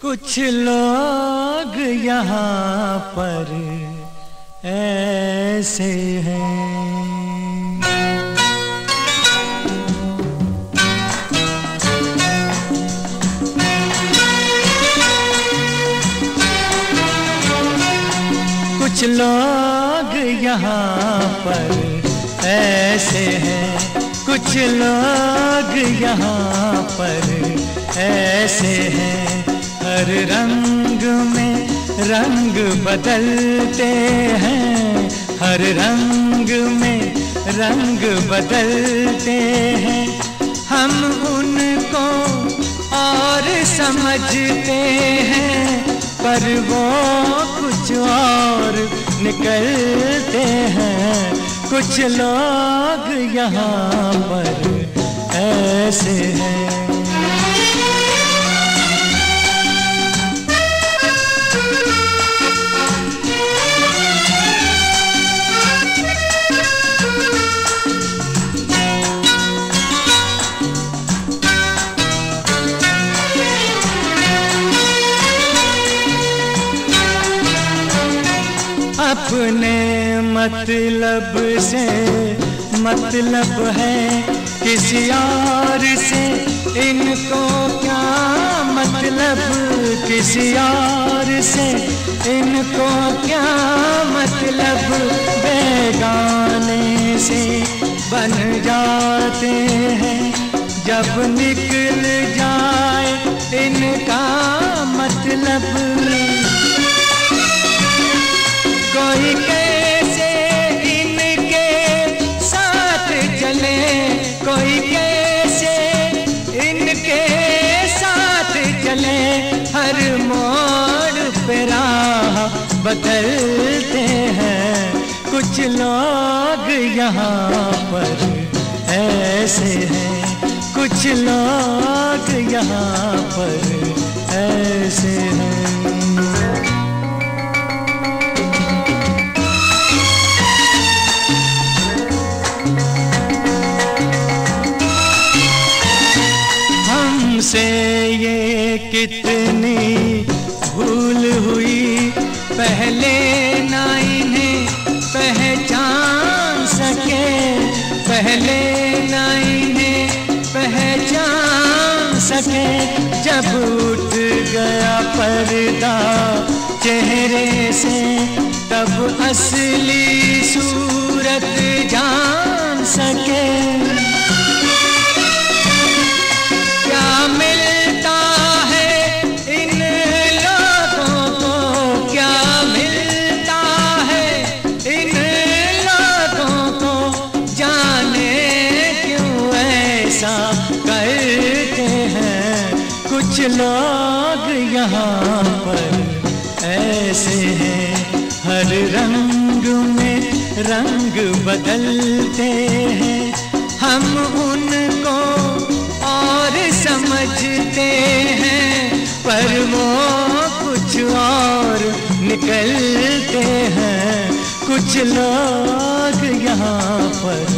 कुछ लोग यहाँ पर ऐसे हैं। कुछ लोग यहाँ पर ऐसे हैं, कुछ लोग यहाँ पर ऐसे हैं। हर रंग में रंग बदलते हैं, हर रंग में रंग बदलते हैं। हम उनको और समझते हैं, पर वो कुछ और निकलते हैं। कुछ लोग यहाँ पर ऐसे हैं। अपने मतलब से मतलब है किसी और से, इनको क्या मतलब किसी और से, इनको क्या मतलब। बेगाने से बन जाते हैं जब निकल जाए इनका मतलब। कोई कैसे इनके साथ चले, कोई कैसे इनके साथ चले। हर मोड़ पे राह बदलते हैं। कुछ लोग यहाँ पर ऐसे हैं, कुछ लोग यहाँ पर ऐसे हैं। हमसे ये कितनी भूल हुई, पहले ना इन्हें पहचान सके, पहले ना इन्हें पहचान सके। जब उठ गया पर्दा चेहरे से, तब असली सूरत जान सके। मिलता है इन लोगों को, क्या मिलता है इन लोगों को, जाने क्यों ऐसा करते हैं। कुछ लोग यहाँ पर ऐसे हैं, हर रंग में रंग बदलते हैं। हम उनको और समझते हैं, पर वो कुछ और निकलते हैं। कुछ लोग यहाँ पर